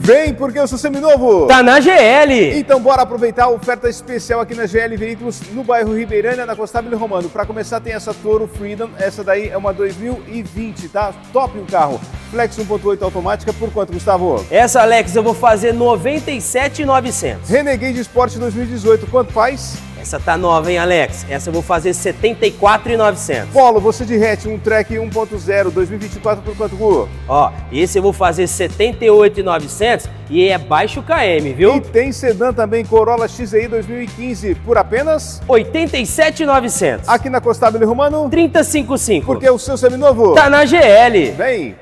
Vem, porque o seu seminovo tá na GL. Então bora aproveitar a oferta especial aqui na GL Veículos, no bairro Ribeirânia, na Constable Romano. Para começar tem essa Toro Freedom, essa daí é uma 2020, tá? Top o carro. Flex 1.8 automática, por quanto, Gustavo? Essa, Alex, eu vou fazer 97.900. Renegade Sport 2018, quanto faz? Essa tá nova, hein, Alex? Essa eu vou fazer 74.900. Polo, você de hatch, um Track 1.0 2024, por quanto, Gu? Ó, esse eu vou fazer 78.900 e é baixo KM, viu? E tem sedã também, Corolla XEI 2015, por apenas 87.900. Aqui na Constable Romano, 30.55. porque o seu seminovo tá na GL. vem.